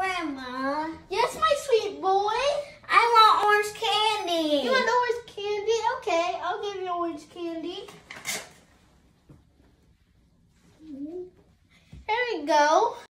Grandma. Yes, my sweet boy. I want orange candy. You want orange candy? Okay, I'll give you orange candy. Here we go.